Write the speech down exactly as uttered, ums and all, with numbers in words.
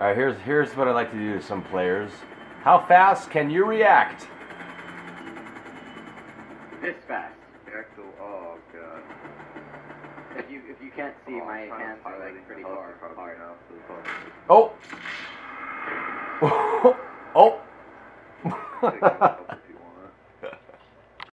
right, here's here's what I like to do to some players. How fast can you react? This fast. Axel, oh god. If you if you can't see, Oh, my I'm trying to hands are pilot like pretty the far helicopter apart. now, so it's all- Oh. Oh.